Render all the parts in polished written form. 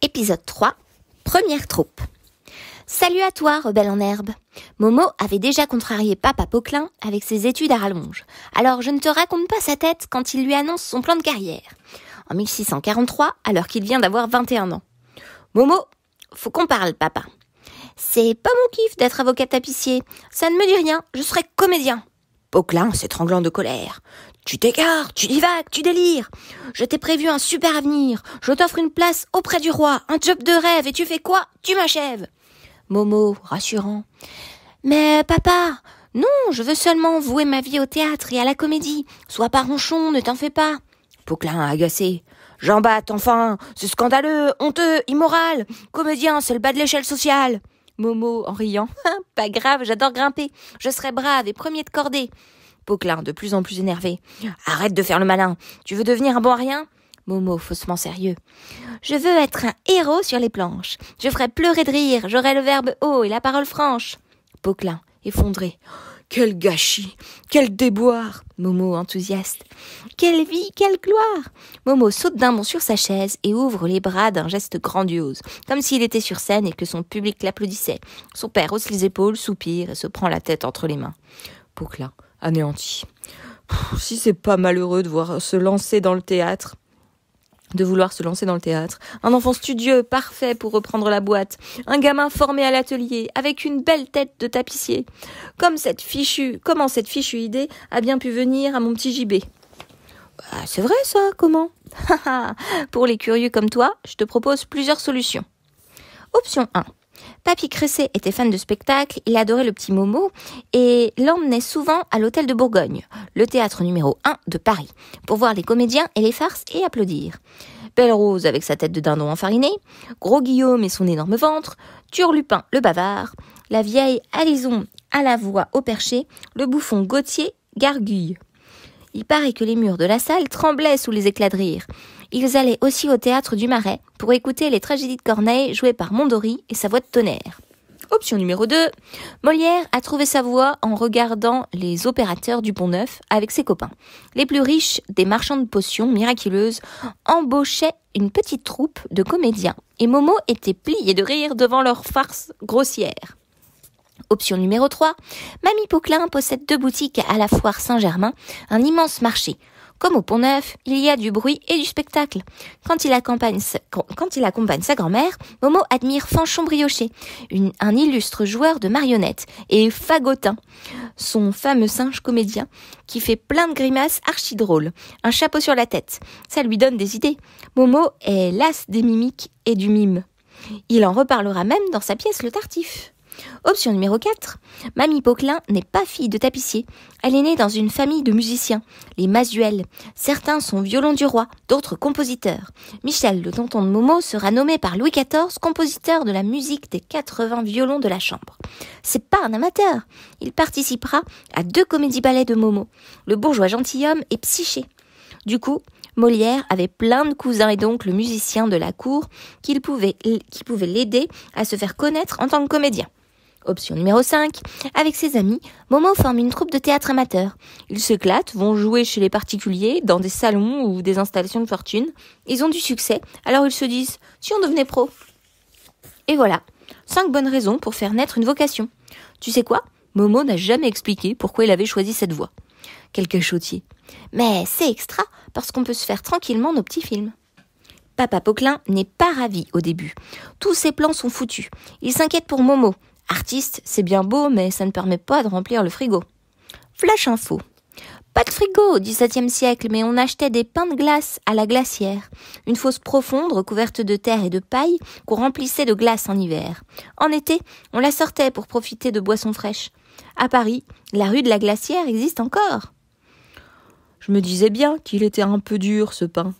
Épisode 3, première troupe. Salut à toi, rebelle en herbe. Momo avait déjà contrarié Papa Poquelin avec ses études à rallonge. Alors je ne te raconte pas sa tête quand il lui annonce son plan de carrière. En 1643, alors qu'il vient d'avoir 21 ans. Momo, faut qu'on parle, papa. C'est pas mon kiff d'être avocat tapissier. Ça ne me dit rien, je serai comédien. Poquelin s'étranglant de colère. Tu t'écartes, tu divagues, tu délires. Je t'ai prévu un super avenir. Je t'offre une place auprès du roi, un job de rêve, et tu fais quoi? Tu m'achèves. Momo, rassurant. Mais papa, non, je veux seulement vouer ma vie au théâtre et à la comédie. Sois pas ronchon, ne t'en fais pas. Poquelin agacé. J'en batte, enfin, c'est scandaleux, honteux, immoral. Comédien, c'est le bas de l'échelle sociale. Momo, en riant. Pas grave, j'adore grimper. Je serai brave et premier de cordée. Poquelin, de plus en plus énervé. Arrête de faire le malin. Tu veux devenir un bon à rien? Momo, faussement sérieux. Je veux être un héros sur les planches. Je ferai pleurer de rire. J'aurai le verbe haut et la parole franche. Poquelin, effondré. Quel gâchis, quel déboire. Momo, enthousiaste. Quelle vie, quelle gloire. Momo saute d'un bond sur sa chaise et ouvre les bras d'un geste grandiose, comme s'il était sur scène et que son public l'applaudissait. Son père hausse les épaules, soupire et se prend la tête entre les mains. Poquelin, anéanti. Si c'est pas malheureux de vouloir se lancer dans le théâtre. Un enfant studieux, parfait pour reprendre la boîte. Un gamin formé à l'atelier, avec une belle tête de tapissier. Comment cette fichue idée a bien pu venir à mon petit JB? C'est vrai ça, comment? Pour les curieux comme toi, je te propose plusieurs solutions. Option 1. Papy Cresset était fan de spectacle, il adorait le petit Momo et l'emmenait souvent à l'hôtel de Bourgogne, le théâtre numéro 1 de Paris, pour voir les comédiens et les farces et applaudir. Belle Rose avec sa tête de dindon enfariné, Gros Guillaume et son énorme ventre, Turlupin le bavard, la vieille Alison à la voix au perché, le bouffon Gauthier garguille. Il paraît que les murs de la salle tremblaient sous les éclats de rire. Ils allaient aussi au théâtre du Marais pour écouter les tragédies de Corneille jouées par Mondori et sa voix de tonnerre. Option numéro 2. Molière a trouvé sa voie en regardant les opérateurs du Pont-Neuf avec ses copains. Les plus riches des marchands de potions miraculeuses embauchaient une petite troupe de comédiens et Momo était plié de rire devant leurs farces grossières. Option numéro 3. Mamie Poquelin possède 2 boutiques à la foire Saint-Germain, un immense marché. Comme au Pont-Neuf, il y a du bruit et du spectacle. Quand il accompagne sa grand-mère, Momo admire Fanchon Brioché, un illustre joueur de marionnettes, et Fagotin, son fameux singe comédien, qui fait plein de grimaces archi-drôles, un chapeau sur la tête. Ça lui donne des idées. Momo est l'as des mimiques et du mime. Il en reparlera même dans sa pièce Le Tartif. Option numéro 4. Mamie Poquelin n'est pas fille de tapissier. Elle est née dans une famille de musiciens, les Masuel. Certains sont violons du roi, d'autres compositeurs. Michel, le tonton de Momo, sera nommé par Louis XIV compositeur de la musique des 80 violons de la chambre. C'est pas un amateur. Il participera à 2 comédies-ballets de Momo, Le bourgeois gentilhomme et Psyché. Du coup, Molière avait plein de cousins et d'oncles musiciens de la cour qui pouvaient l'aider à se faire connaître en tant que comédien. Option numéro 5. Avec ses amis, Momo forme une troupe de théâtre amateur. Ils s'éclatent, vont jouer chez les particuliers, dans des salons ou des installations de fortune. Ils ont du succès, alors ils se disent « si on devenait pro ?» Et voilà, 5 bonnes raisons pour faire naître une vocation. Tu sais quoi? Momo n'a jamais expliqué pourquoi il avait choisi cette voie. Quel cachotier. Mais c'est extra, parce qu'on peut se faire tranquillement nos petits films. Papa Poquelin n'est pas ravi au début. Tous ses plans sont foutus. Il s'inquiète pour Momo. Artiste, c'est bien beau, mais ça ne permet pas de remplir le frigo. Flash info. Pas de frigo au XVIIe siècle, mais on achetait des pains de glace à la glacière. Une fosse profonde recouverte de terre et de paille qu'on remplissait de glace en hiver. En été, on la sortait pour profiter de boissons fraîches. À Paris, la rue de la Glacière existe encore. Je me disais bien qu'il était un peu dur, ce pain.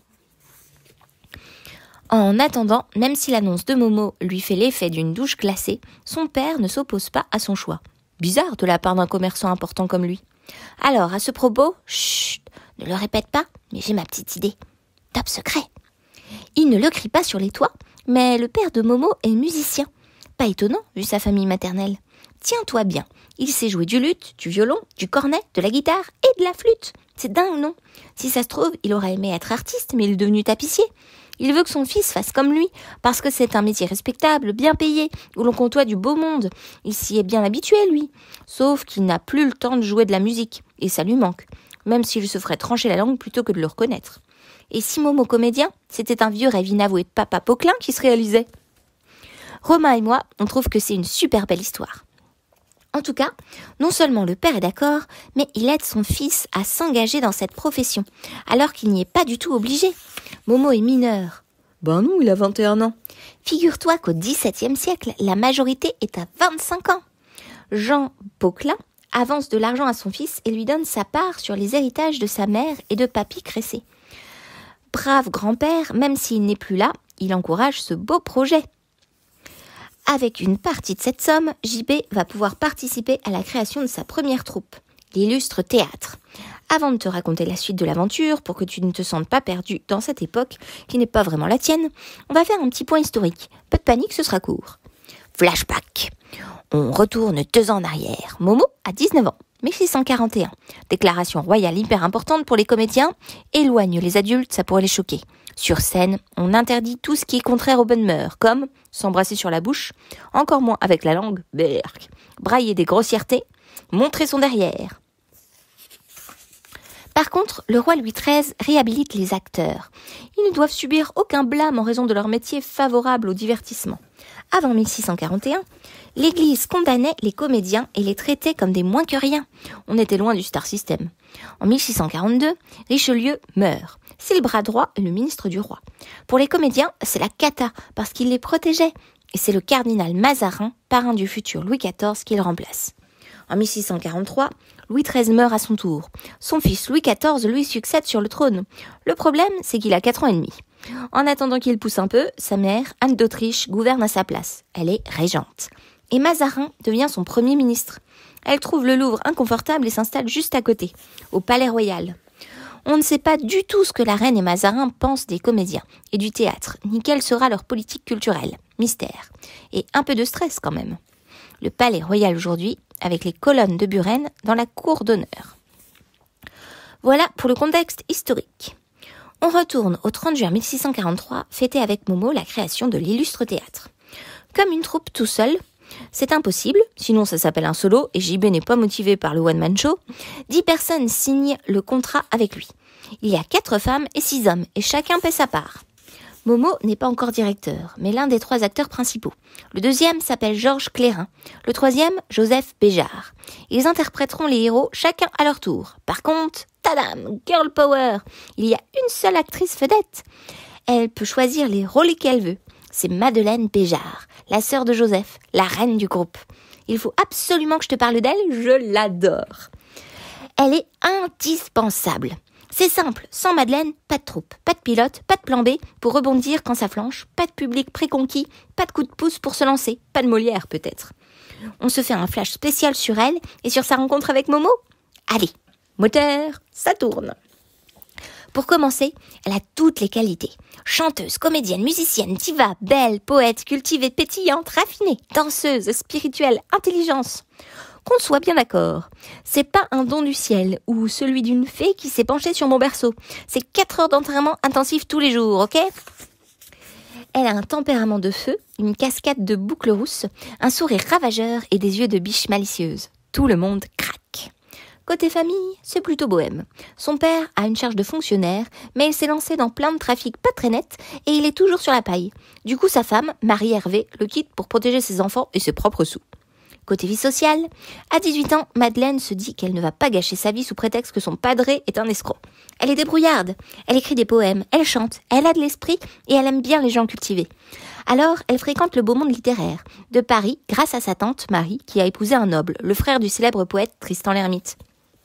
En attendant, même si l'annonce de Momo lui fait l'effet d'une douche glacée, son père ne s'oppose pas à son choix. Bizarre de la part d'un commerçant important comme lui. Alors, à ce propos, chut, ne le répète pas, mais j'ai ma petite idée. Top secret. Il ne le crie pas sur les toits, mais le père de Momo est musicien. Pas étonnant, vu sa famille maternelle. Tiens-toi bien, il sait jouer du luth, du violon, du cornet, de la guitare et de la flûte. C'est dingue, non? Si ça se trouve, il aurait aimé être artiste, mais il est devenu tapissier. Il veut que son fils fasse comme lui, parce que c'est un métier respectable, bien payé, où l'on côtoie du beau monde. Il s'y est bien habitué, lui. Sauf qu'il n'a plus le temps de jouer de la musique, et ça lui manque, même s'il se ferait trancher la langue plutôt que de le reconnaître. Et si Momo comédien, c'était un vieux rêve inavoué de papa Poquelin qui se réalisait. Romain et moi, on trouve que c'est une super belle histoire. En tout cas, non seulement le père est d'accord, mais il aide son fils à s'engager dans cette profession, alors qu'il n'y est pas du tout obligé. Momo est mineur. Ben non, il a 21 ans. Figure-toi qu'au XVIIe siècle, la majorité est à 25 ans. Jean Poquelin avance de l'argent à son fils et lui donne sa part sur les héritages de sa mère et de papy Cressé. Brave grand-père, même s'il n'est plus là, il encourage ce beau projet. Avec une partie de cette somme, JB va pouvoir participer à la création de sa première troupe, l'Illustre Théâtre. Avant de te raconter la suite de l'aventure, pour que tu ne te sentes pas perdu dans cette époque, qui n'est pas vraiment la tienne, on va faire un petit point historique. Pas de panique, ce sera court. Flashback. On retourne 2 ans en arrière. Momo a 19 ans, 1641. Déclaration royale hyper importante pour les comédiens. Éloigne les adultes, ça pourrait les choquer. Sur scène, on interdit tout ce qui est contraire aux bonnes mœurs, comme s'embrasser sur la bouche, encore moins avec la langue, berk, brailler des grossièretés, montrer son derrière. Par contre, le roi Louis XIII réhabilite les acteurs. Ils ne doivent subir aucun blâme en raison de leur métier favorable au divertissement. Avant 1641, l'Église condamnait les comédiens et les traitait comme des moins que rien. On était loin du star system. En 1642, Richelieu meurt. C'est le bras droit et le ministre du roi. Pour les comédiens, c'est la cata, parce qu'il les protégeait. Et c'est le cardinal Mazarin, parrain du futur Louis XIV, qui le remplace. En 1643, Louis XIII meurt à son tour. Son fils Louis XIV lui succède sur le trône. Le problème, c'est qu'il a 4 ans et demi. En attendant qu'il pousse un peu, sa mère, Anne d'Autriche, gouverne à sa place. Elle est régente. Et Mazarin devient son premier ministre. Elle trouve le Louvre inconfortable et s'installe juste à côté, au Palais Royal. On ne sait pas du tout ce que la reine et Mazarin pensent des comédiens et du théâtre, ni quelle sera leur politique culturelle. Mystère. Et un peu de stress quand même. Le Palais Royal aujourd'hui, avec les colonnes de Buren dans la cour d'honneur. Voilà pour le contexte historique. On retourne au 30 juin 1643, fêter avec Momo la création de l'Illustre Théâtre. Comme une troupe tout seul, c'est impossible, sinon ça s'appelle un solo et JB n'est pas motivé par le one-man show. 10 personnes signent le contrat avec lui. Il y a 4 femmes et 6 hommes et chacun paie sa part. Momo n'est pas encore directeur, mais l'un des 3 acteurs principaux. Le deuxième s'appelle Georges Clérin, le troisième Joseph Béjart. Ils interpréteront les héros chacun à leur tour. Par contre, tadam, girl power, il y a une seule actrice vedette. Elle peut choisir les rôles qu'elle veut. C'est Madeleine Béjart, la sœur de Joseph, la reine du groupe. Il faut absolument que je te parle d'elle, je l'adore. Elle est indispensable. C'est simple, sans Madeleine, pas de troupe, pas de pilote, pas de plan B pour rebondir quand ça flanche, pas de public préconquis, pas de coup de pouce pour se lancer, pas de Molière peut-être. On se fait un flash spécial sur elle et sur sa rencontre avec Momo. Allez, moteur, ça tourne. Pour commencer, elle a toutes les qualités. Chanteuse, comédienne, musicienne, diva, belle, poète, cultivée, pétillante, raffinée, danseuse, spirituelle, intelligence. Qu'on soit bien d'accord, c'est pas un don du ciel ou celui d'une fée qui s'est penchée sur mon berceau. C'est 4 heures d'entraînement intensif tous les jours, ok ? Elle a un tempérament de feu, une cascade de boucles rousses, un sourire ravageur et des yeux de biche malicieuse. Tout le monde craque. Côté famille, c'est plutôt bohème. Son père a une charge de fonctionnaire, mais il s'est lancé dans plein de trafics pas très nets et il est toujours sur la paille. Du coup, sa femme, Marie Hervé, le quitte pour protéger ses enfants et ses propres sous. Côté vie sociale, à 18 ans, Madeleine se dit qu'elle ne va pas gâcher sa vie sous prétexte que son padré est un escroc. Elle est débrouillarde, elle écrit des poèmes, elle chante, elle a de l'esprit et elle aime bien les gens cultivés. Alors, elle fréquente le beau monde littéraire de Paris grâce à sa tante Marie qui a épousé un noble, le frère du célèbre poète Tristan l'Hermite.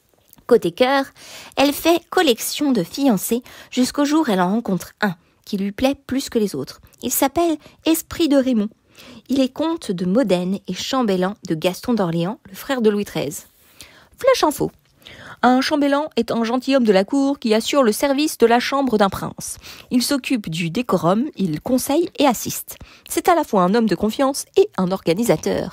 Côté cœur, elle fait collection de fiancés jusqu'au jour où elle en rencontre un qui lui plaît plus que les autres. Il s'appelle Esprit de Raymond. Il est comte de Modène et chambellan de Gaston d'Orléans, le frère de Louis XIII. Flash info. Un chambellan est un gentilhomme de la cour qui assure le service de la chambre d'un prince. Il s'occupe du décorum, il conseille et assiste. C'est à la fois un homme de confiance et un organisateur.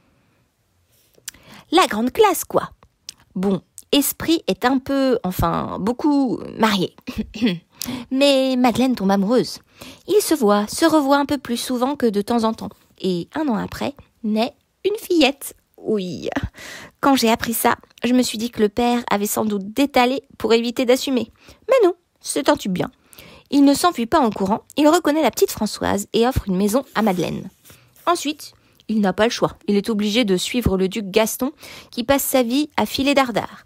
La grande classe, quoi. Bon, Esprit est beaucoup marié. Mais Madeleine tombe amoureuse. Ils se revoient un peu plus souvent que de temps en temps. Et 1 an après, naît une fillette. Oui. Quand j'ai appris ça, je me suis dit que le père avait sans doute détalé pour éviter d'assumer. Mais non, c'est un tube bien. Il ne s'enfuit pas en courant, il reconnaît la petite Françoise et offre une maison à Madeleine. Ensuite, il n'a pas le choix. Il est obligé de suivre le duc Gaston qui passe sa vie à filer dardard.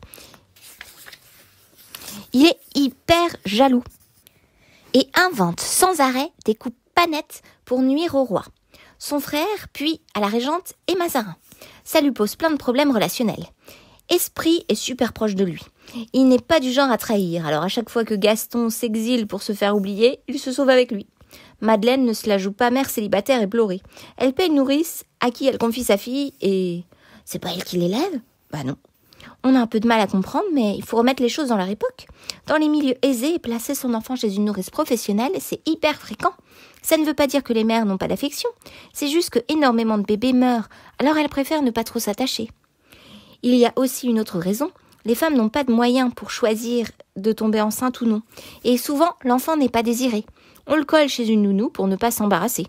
Il est hyper jaloux et invente sans arrêt des coups pas nets pour nuire au roi, son frère, puis à la régente et Mazarin. Ça lui pose plein de problèmes relationnels. Esprit est super proche de lui. Il n'est pas du genre à trahir, alors à chaque fois que Gaston s'exile pour se faire oublier, il se sauve avec lui. Madeleine ne se la joue pas mère célibataire et pleurée. Elle paie une nourrice à qui elle confie sa fille et... C'est pas elle qui l'élève ? Bah non. On a un peu de mal à comprendre, mais il faut remettre les choses dans leur époque. Dans les milieux aisés, placer son enfant chez une nourrice professionnelle, c'est hyper fréquent. Ça ne veut pas dire que les mères n'ont pas d'affection. C'est juste que énormément de bébés meurent, alors elles préfèrent ne pas trop s'attacher. Il y a aussi une autre raison. Les femmes n'ont pas de moyens pour choisir de tomber enceinte ou non. Et souvent, l'enfant n'est pas désiré. On le colle chez une nounou pour ne pas s'embarrasser.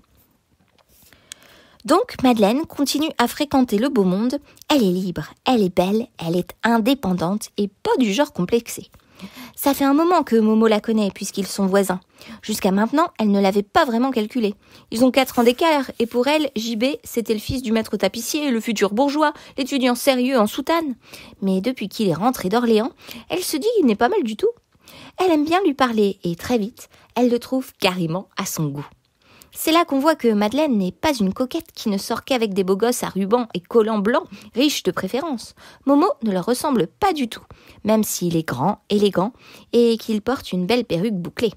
Donc, Madeleine continue à fréquenter le beau monde. Elle est libre, elle est belle, elle est indépendante et pas du genre complexé. Ça fait un moment que Momo la connaît puisqu'ils sont voisins. Jusqu'à maintenant, elle ne l'avait pas vraiment calculé. Ils ont 4 ans d'écart et pour elle, JB, c'était le fils du maître tapissier, le futur bourgeois, l'étudiant sérieux en soutane. Mais depuis qu'il est rentré d'Orléans, elle se dit qu'il n'est pas mal du tout. Elle aime bien lui parler et très vite, elle le trouve carrément à son goût. C'est là qu'on voit que Madeleine n'est pas une coquette qui ne sort qu'avec des beaux gosses à rubans et collants blancs, riches de préférence. Momo ne leur ressemble pas du tout, même s'il est grand, élégant et qu'il porte une belle perruque bouclée.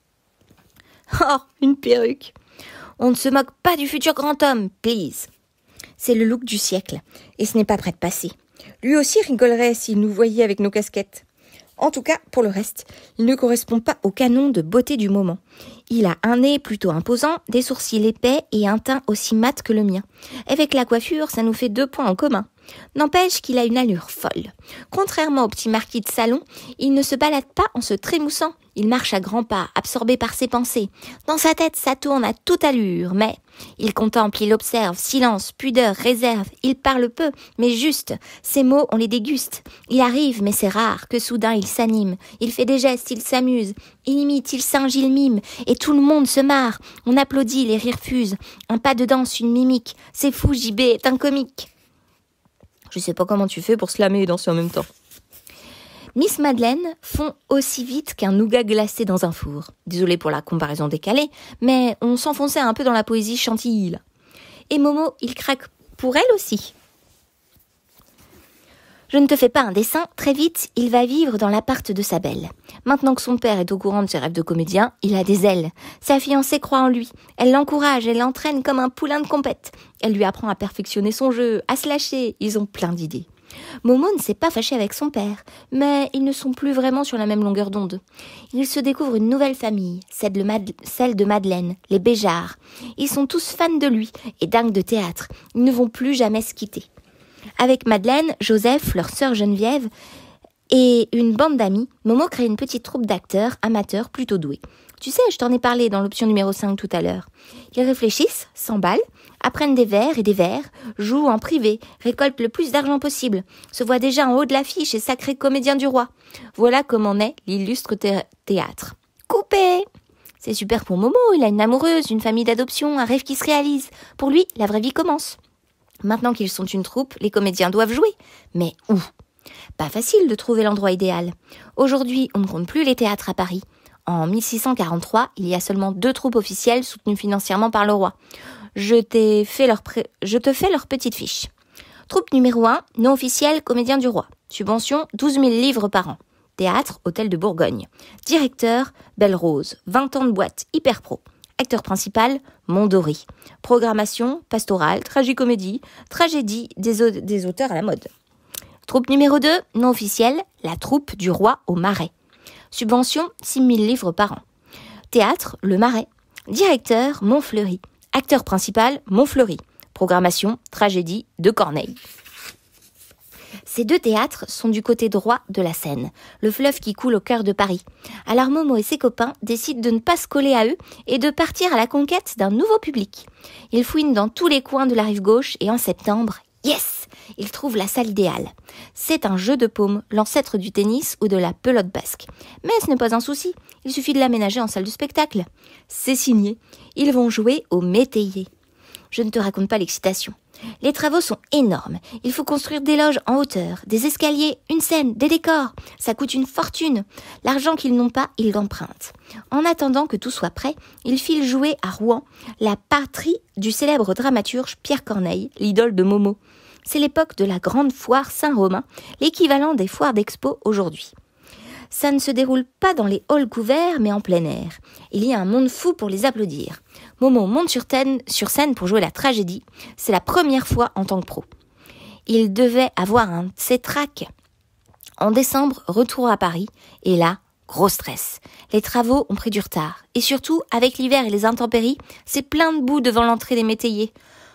Oh, une perruque! On ne se moque pas du futur grand homme, please! C'est le look du siècle, et ce n'est pas près de passer. Lui aussi rigolerait s'il nous voyait avec nos casquettes. En tout cas, pour le reste, il ne correspond pas au canon de beauté du moment. Il a un nez plutôt imposant, des sourcils épais et un teint aussi mat que le mien. Avec la coiffure, ça nous fait 2 points en commun. N'empêche qu'il a une allure folle. Contrairement au petit marquis de salon, il ne se balade pas en se trémoussant. Il marche à grands pas, absorbé par ses pensées. Dans sa tête, ça tourne à toute allure, mais il contemple, il observe, silence, pudeur, réserve. Il parle peu, mais juste. Ses mots, on les déguste. Il arrive, mais c'est rare, que soudain il s'anime. Il fait des gestes, il s'amuse. Il imite, il singe, il mime. Et tout le monde se marre. On applaudit, les rires fusent. Un pas de danse, une mimique. C'est fou, JB est un comique. Je sais pas comment tu fais pour slammer et danser en même temps. Miss Madeleine fond aussi vite qu'un nougat glacé dans un four. Désolée pour la comparaison décalée, mais on s'enfonçait un peu dans la poésie chantilly, là. Et Momo, il craque pour elle aussi. Je ne te fais pas un dessin, très vite, il va vivre dans l'appart de sa belle. Maintenant que son père est au courant de ses rêves de comédien, il a des ailes. Sa fiancée croit en lui. Elle l'encourage, elle l'entraîne comme un poulain de compète. Elle lui apprend à perfectionner son jeu, à se lâcher. Ils ont plein d'idées. Momo ne s'est pas fâché avec son père, mais ils ne sont plus vraiment sur la même longueur d'onde. Ils se découvrent une nouvelle famille, celle de Madeleine, les Béjart. Ils sont tous fans de lui et dingues de théâtre. Ils ne vont plus jamais se quitter. Avec Madeleine, Joseph, leur sœur Geneviève et une bande d'amis, Momo crée une petite troupe d'acteurs amateurs plutôt doués. Tu sais, je t'en ai parlé dans l'option numéro 5 tout à l'heure. Ils réfléchissent, s'emballent, apprennent des vers et des vers, jouent en privé, récoltent le plus d'argent possible, se voient déjà en haut de l'affiche et sacrés comédiens du roi. Voilà comment naît l'illustre théâtre. Coupé! C'est super pour Momo, il a une amoureuse, une famille d'adoption, un rêve qui se réalise. Pour lui, la vraie vie commence. Maintenant qu'ils sont une troupe, les comédiens doivent jouer. Mais où ? Pas facile de trouver l'endroit idéal. Aujourd'hui, on ne compte plus les théâtres à Paris. En 1643, il y a seulement 2 troupes officielles soutenues financièrement par le roi. Je te fais leur petite fiche. Troupe numéro 1, non officielle, comédien du roi. Subvention, 12 000 livres par an. Théâtre, Hôtel de Bourgogne. Directeur, Belle Rose. 20 ans de boîte, hyper pro. Acteur principal, Mondori. Programmation, pastorale, tragicomédie, tragédie des auteurs à la mode. Troupe numéro 2, non officielle, la troupe du roi au Marais. Subvention, 6 000 livres par an. Théâtre, le Marais. Directeur, Montfleury. Acteur principal, Montfleury. Programmation, tragédie de Corneille. Ces deux théâtres sont du côté droit de la Seine, le fleuve qui coule au cœur de Paris. Alors Momo et ses copains décident de ne pas se coller à eux et de partir à la conquête d'un nouveau public. Ils fouinent dans tous les coins de la rive gauche et en septembre, yes, ils trouvent la salle idéale. C'est un jeu de paume, l'ancêtre du tennis ou de la pelote basque. Mais ce n'est pas un souci, il suffit de l'aménager en salle de spectacle. C'est signé, ils vont jouer au métayer. Je ne te raconte pas l'excitation. Les travaux sont énormes. Il faut construire des loges en hauteur, des escaliers, une scène, des décors. Ça coûte une fortune. L'argent qu'ils n'ont pas, ils l'empruntent. En attendant que tout soit prêt, ils filent jouer à Rouen, la patrie du célèbre dramaturge Pierre Corneille, l'idole de Momo. C'est l'époque de la grande foire Saint-Romain, l'équivalent des foires d'expo aujourd'hui. Ça ne se déroule pas dans les halls couverts, mais en plein air. Il y a un monde fou pour les applaudir. Momo monte sur scène pour jouer la tragédie. C'est la première fois en tant que pro. Il devait avoir un de ses tracks. En décembre, retour à Paris. Et là, gros stress. Les travaux ont pris du retard. Et surtout, avec l'hiver et les intempéries, c'est plein de boue devant l'entrée des métayers.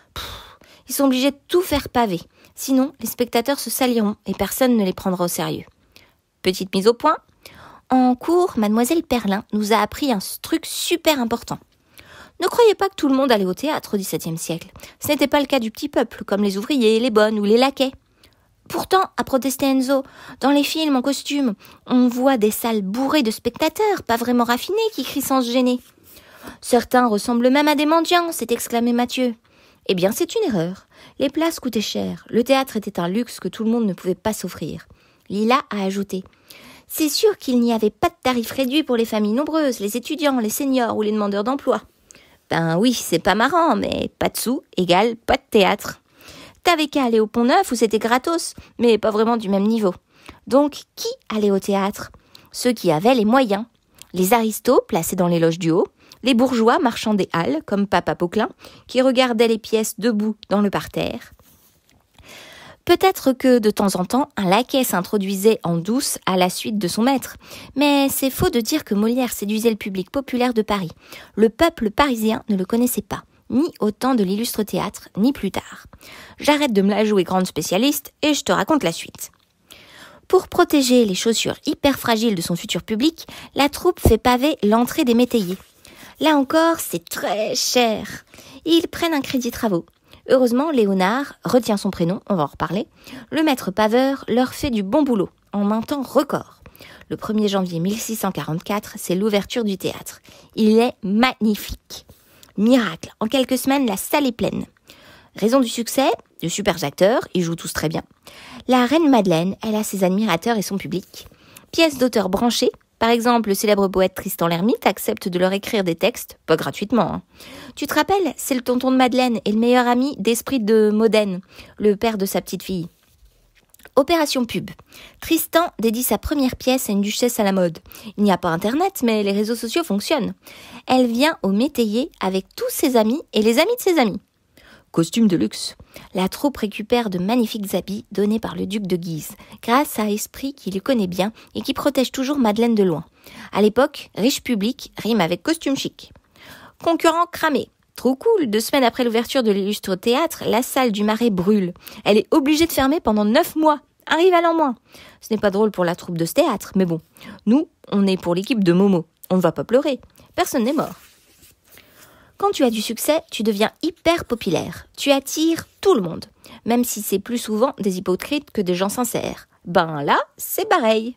Ils sont obligés de tout faire pavé. Sinon, les spectateurs se saliront et personne ne les prendra au sérieux. Petite mise au point. En cours, mademoiselle Perlin nous a appris un truc super important. Ne croyez pas que tout le monde allait au théâtre au XVIIe siècle. Ce n'était pas le cas du petit peuple, comme les ouvriers, les bonnes ou les laquais. Pourtant, a protesté Enzo, dans les films en costume, on voit des salles bourrées de spectateurs, pas vraiment raffinés, qui crient sans se gêner. Certains ressemblent même à des mendiants, s'est exclamé Mathieu. Eh bien, c'est une erreur. Les places coûtaient cher. Le théâtre était un luxe que tout le monde ne pouvait pas s'offrir. Lila a ajouté « C'est sûr qu'il n'y avait pas de tarif réduit pour les familles nombreuses, les étudiants, les seniors ou les demandeurs d'emploi. » Ben oui, c'est pas marrant, mais pas de sous égale pas de théâtre. T'avais qu'à aller au Pont-Neuf où c'était gratos, mais pas vraiment du même niveau. Donc, qui allait au théâtre ? Ceux qui avaient les moyens. Les aristos placés dans les loges du haut, les bourgeois marchands des halles, comme Papa Poquelin, qui regardaient les pièces debout dans le parterre. Peut-être que de temps en temps, un laquais s'introduisait en douce à la suite de son maître. Mais c'est faux de dire que Molière séduisait le public populaire de Paris. Le peuple parisien ne le connaissait pas, ni au temps de l'illustre théâtre, ni plus tard. J'arrête de me la jouer grande spécialiste et je te raconte la suite. Pour protéger les chaussures hyper fragiles de son futur public, la troupe fait paver l'entrée des métayers. Là encore, c'est très cher. Ils prennent un crédit travaux. Heureusement, Léonard retient son prénom, on va en reparler. Le maître paveur leur fait du bon boulot, en un temps record. Le 1er janvier 1644, c'est l'ouverture du théâtre. Il est magnifique. Miracle, en quelques semaines, la salle est pleine. Raison du succès, de super acteurs, ils jouent tous très bien. La reine Madeleine, elle a ses admirateurs et son public. Pièces d'auteurs branchés. Par exemple, le célèbre poète Tristan l'Hermite accepte de leur écrire des textes, pas gratuitement. Tu te rappelles, c'est le tonton de Madeleine et le meilleur ami d'Esprit de Modène, le père de sa petite fille. Opération pub. Tristan dédie sa première pièce à une duchesse à la mode. Il n'y a pas internet, mais les réseaux sociaux fonctionnent. Elle vient au métayer avec tous ses amis et les amis de ses amis. Costume de luxe. La troupe récupère de magnifiques habits donnés par le duc de Guise, grâce à Esprit qui le connaît bien et qui protège toujours Madeleine de loin. À l'époque, riche public rime avec costume chic. Concurrent cramé. Trop cool, 2 semaines après l'ouverture de l'illustre théâtre, la salle du Marais brûle. Elle est obligée de fermer pendant 9 mois. Un rival en moins. Ce n'est pas drôle pour la troupe de ce théâtre, mais bon. Nous, on est pour l'équipe de Momo. On ne va pas pleurer. Personne n'est mort. Quand tu as du succès, tu deviens hyper populaire. Tu attires tout le monde, même si c'est plus souvent des hypocrites que des gens sincères. Ben là, c'est pareil.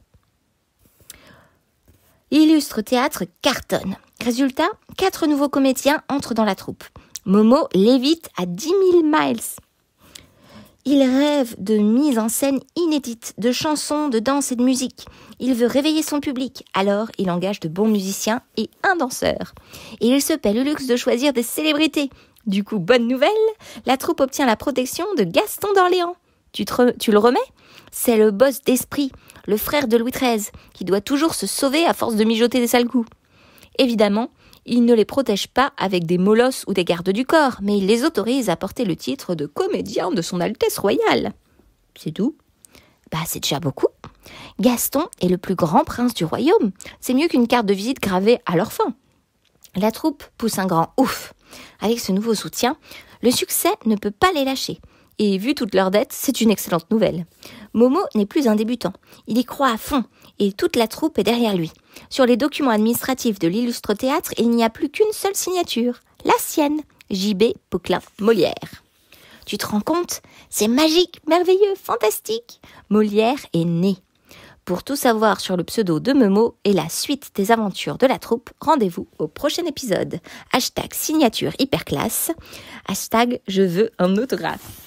L'illustre théâtre cartonne. Résultat, 4 nouveaux comédiens entrent dans la troupe. Momo lévite à 10 000 miles. Il rêve de mise en scène inédite, de chansons, de danse et de musique. Il veut réveiller son public, alors il engage de bons musiciens et un danseur. Et il se paie le luxe de choisir des célébrités. Du coup, bonne nouvelle, la troupe obtient la protection de Gaston d'Orléans. Tu le remets ? C'est le boss d'Esprit, le frère de Louis XIII, qui doit toujours se sauver à force de mijoter des sales coups. Évidemment, il ne les protège pas avec des molosses ou des gardes du corps, mais il les autorise à porter le titre de comédien de son Altesse royale. C'est tout ? Bah, c'est déjà beaucoup. Gaston est le plus grand prince du royaume. C'est mieux qu'une carte de visite gravée à leur fin. La troupe pousse un grand ouf. Avec ce nouveau soutien, le succès ne peut pas les lâcher. Et vu toutes leurs dettes, c'est une excellente nouvelle. Momo n'est plus un débutant. Il y croit à fond et toute la troupe est derrière lui. Sur les documents administratifs de l'illustre théâtre, il n'y a plus qu'une seule signature, la sienne, J.B. Poquelin Molière. Tu te rends compte? C'est magique, merveilleux, fantastique. Molière est né. Pour tout savoir sur le pseudo de Momo et la suite des aventures de la troupe, rendez-vous au prochain épisode. #signature hyperclasse. #je veux un autographe.